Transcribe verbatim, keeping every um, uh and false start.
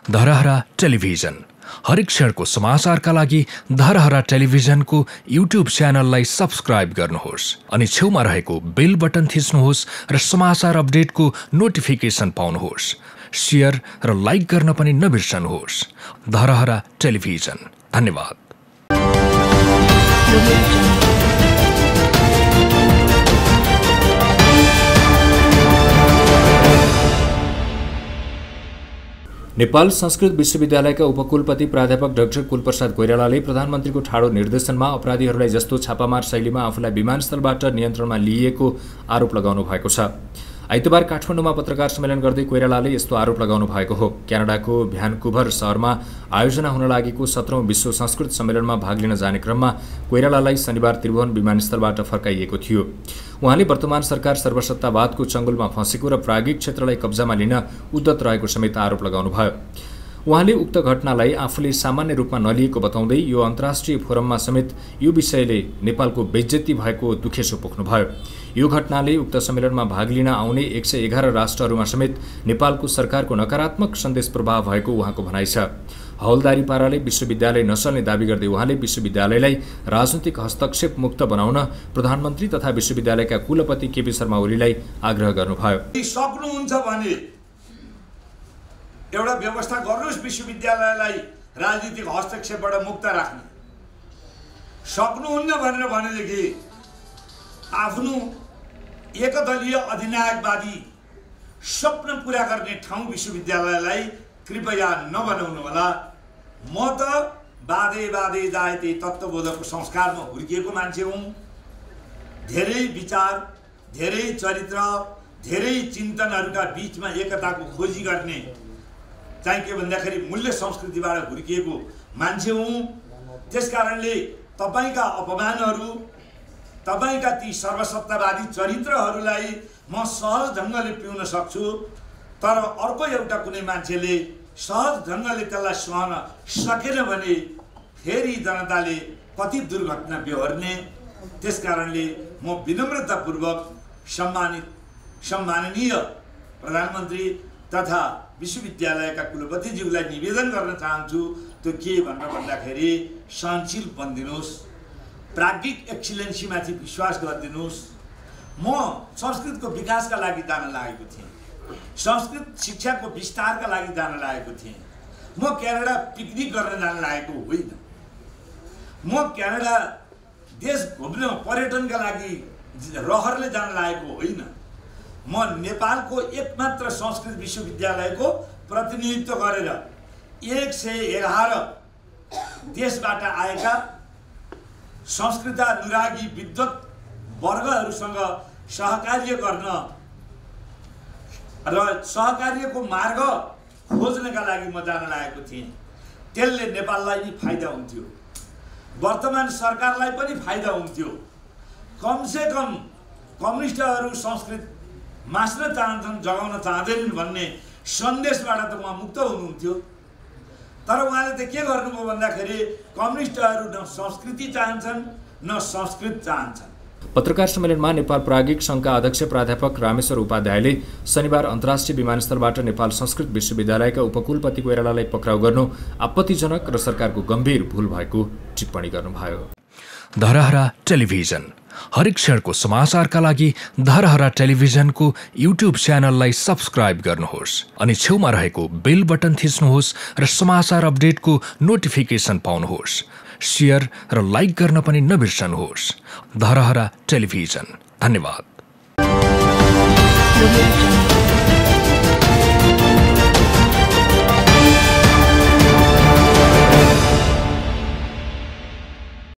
Dharahara television हरेक क्षणको समाचारका लागि धरहरा टेलिभिजनको युट्युब च्यानललाई सब्स्क्राइब गर्नुहोस् अनि छेउमा रहेको बेल बटन थिच्नुहोस् र समाचार अपडेटको नोटिफिकेसन पाउनुहोस्। शेयर र लाइक गर्न पनि नबिर्सनुहोस्। धरहरा टेलिभिजन। धन्यवाद। नेपाल संस्कृत विश्वविद्यालयका उपकुलपति प्राध्यापक डाक्टर कुलप्रसाद कोइरालाले प्रधानमन्त्रीको ठाडो निर्देशनमा अपराधीहरूलाई जस्तो छापामार शैलीमा आफूलाई विमानस्थलबाट नियन्त्रणमा लिइएको आरोप लगाउनु भएको छ। आइतबार काठमाडौँमा पत्रकार सम्मेलन गर्दै कोइरालाले यस्तो आरोप लगाउनु भएको हो। क्यानाडाको भ्यानकुभर शहरमा आयोजना हुन लागेको सत्रौं विश्व संस्कृत सम्मेलनमा भाग लिन जाने क्रममा कोइरालालाई शनिबार त्रिभुवन विमानस्थलबाट फर्काइएको थियो। उहाँले वर्तमान सरकार सर्वसत्तावादको चङ्गुलमा फँसेको र प्राज्ञिक क्षेत्रलाई कब्जामा लिन उद्यत रहेको समेत आरोप लगाउनुभयो। उहाँले उक्त घटनालाई आफूले सामान्य रूपमा नलिएको बताउँदै यो अन्तर्राष्ट्रिय फोरममा समेत यो विषयले नेपालको बेइज्जती भएको दुखेसो पोख्नुभयो। यो घटनाले उक्त सम्मेलनमा भाग लिन आउने एक सय एघार राष्ट्रहरूमा समेत नेपालको सरकारको नकारात्मक सन्देश प्रभाव भएको उहाँको भनाइ छ। हौलदारी पाराले विश्वविद्यालय नचल्ने दावी गर्दै उहाँले विश्वविद्यालयलाई राजनीतिक हस्तक्षेप मुक्त बनाउन प्रधानमन्त्री तथा विश्वविद्यालयका कुलपति केपी शर्मा ओलीलाई आग्रह गर्नुभयो। सक्नुहुन्छ भने एउटा व्यवस्था गर्नुहोस् विश्वविद्यालयलाई राजनीतिक हस्तक्षेपबाट मुक्त राख्ने। सक्नुहुन्न भनेर भनेदेखि आफ्नो एकदलीय अधिनायकवादी स्वप्न पूरा गर्ने ठाउँ विश्वविद्यालयलाई कृपया नबनाउनु होला। म त बाधे बाधे जायते तत्त्वबोधको संस्कारमा हुर्किएको मान्छे हुँ। धेरै विचार, धेरै चरित्र, धेरै चिन्तनहरूका बीचमा एकताको खोजी गर्ने चाहिँ के भन्दाखेरि मूल्य संस्कृतिबाट हुर्किएको मान्छे हुँ। त्यसकारणले तपाईका अपमानहरू, तपाईका ती सर्वसत्तावादी चरित्रहरूलाई म सहज ढङ्गले पिउन सक्छु, तर अर्को एउटा कुनै मान्छेले सहज ढङ्गले त्यसलाई सहन सकेन भने फेरि जनताले कति दुर्घटना बेहोर्ने। त्यसकारणले म विनम्रतापूर्वक सम्मानित सम्माननीय प्रधानमन्त्री तथा विश्वविद्यालयका कुलपतिज्यूलाई निवेदन गर्न चाहन्छु। त्यो के भनेर भन्दाखेरि सहनशील बनिदिनुहोस्, प्राज्ञिक एक्सिलेन्सीमाथि विश्वास गरिदिनुहोस्। म संस्कृतको विकासका लागि जान लागेको थिएँ, संस्कृत शिक्षाको विस्तारका लागि जान लागेको थिएँ। म क्यानाडा पिकनिक गर्न जान लागेको होइन। म क्यानाडा देश घुम्न पर्यटनका लागि रहरले जान लागेको होइन। म नेपालको एकमात्र संस्कृत विश्वविद्यालयको प्रतिनिधित्व गरेर एक सय एघार देशबाट आएका संस्कृतानुरागी विद्वत वर्गहरूसँग सहकार्य गर्न र सहकार्यको मार्ग खोज्नका लागि म जान लागेको थिएँ। त्यसले नेपाललाई नि फाइदा हुन्थ्यो, वर्तमान सरकारलाई पनि फाइदा हुन्थ्यो। कमसे कम कम्युनिस्टहरू संस्कृत मास्न चाहन्छन्, जगाउन चाहँदैनन् भन्ने सन्देशबाट त उहाँ मुक्त हुनुहुन्थ्यो। तर उहाँले त के गर्नुभयो भन्दाखेरि कम्युनिस्टहरू न संस्कृति चाहन्छन् न संस्कृत चाहन्छन्। पत्रकार सम्मेलनमा नेपाल प्राज्ञिक सङ्घका अध्यक्ष प्राध्यापक रामेश्वर उपाध्यायले शनिबार अन्तर्राष्ट्रिय विमानस्थलबाट नेपाल संस्कृत विश्वविद्यालयका उपकुलपति कोइरालालाई पक्राउ गर्नु आपत्तिजनक र सरकारको गम्भीर भूल भएको टिप्पणी गर्नुभयो। धरहरा टेलिभिजन हरेक क्षणको समाचारका लागि धरहरा टेलिभिजनको युट्युब च्यानललाई सब्स्क्राइब गर्नुहोस् अनि छेउमा रहेको बेल बटन थिच्नुहोस् र समाचार अपडेटको नोटिफिकेसन पाउनुहोस्। शेयर र लाइक गर्न पनि नबिर्सनुहोस्। धरहरा टेलिभिजन। धन्यवाद।